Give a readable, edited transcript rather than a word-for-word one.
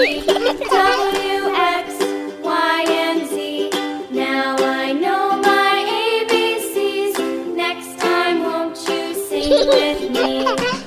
W, X, Y, and Z. Now I know my ABCs. Next time, won't you sing with me?